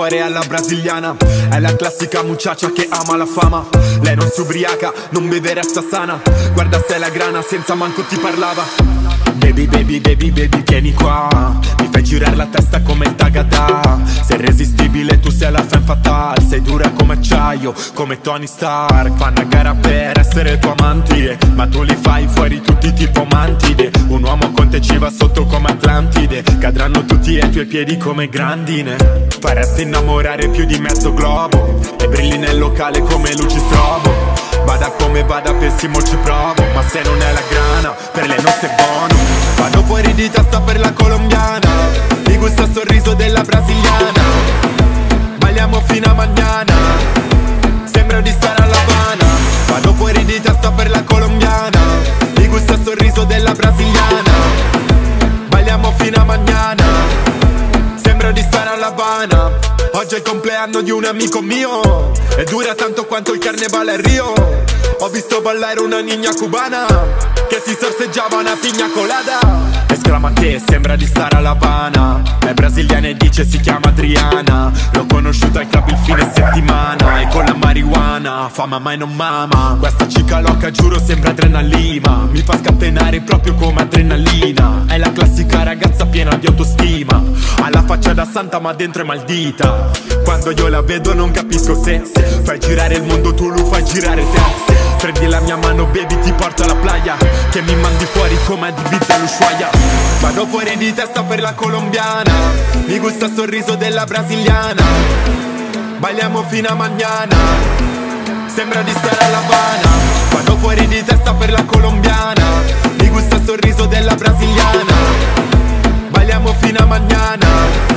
cuore alla brasiliana. È la classica muchacha che ama la fama. Lei non si ubriaca, non beve, resta sana. Guarda se è la grana, senza manco ti parlava. Baby, baby, baby, baby, vieni qua. Mi fai girare la testa come il Tagada. Sei irresistibile, tu sei la femme fatale. Sei dura come acciaio, come Tony Stark. Fanno a gara per essere tuo amantide, ma tu li fai fuori tutti tipo mantide. Un uomo con te ci va sotto come Atlantide. Cadranno tutti ai tuoi piedi come grandine. Faresti innamorare più di mezzo globo. E brilli nel locale come luci strobo. Vada come vada, pessimo ci provo. Ma se non è la grana, per lei non sei buono. Vado fuori di testa per la colombiana. Mi gusta il sorriso della brasiliana. Balliamo fino a mañana. Sembra di stare alla Habana. Vado fuori di testa per la colombiana. Mi gusta il sorriso della brasiliana. Balliamo fino a mañana. Sembra di stare alla Habana. Oggi è il compleanno di un amico mio e dura tanto quanto il carnevale a Rio. Ho visto ballare una niña cubana che si sorseggiava una pigna colada. Esclama che sembra di stare alla Habana. È brasiliana e dice si chiama Adriana. L'ho conosciuta al club il fine settimana. E con la marijuana fama mai non mama. Questa cica loca giuro sembra adrenalina. Mi fa scatenare proprio come adrenalina. È la classica ragazza piena di autostima. Ha la faccia da santa ma dentro è maldita. Quando io la vedo non capisco se fai girare il mondo, tu lo fai girare te. Prendi la mia mano baby, ti porto alla playa, che mi mandi fuori come ad Ibiza l'Ushuaia. Vado fuori di testa per la colombiana. Mi gusta il sorriso della brasiliana. Balliamo fino a mañana. Sembra di stare alla Habana. Vado fuori di testa per la colombiana. Mi gusta il sorriso della brasiliana. Balliamo fino a mañana.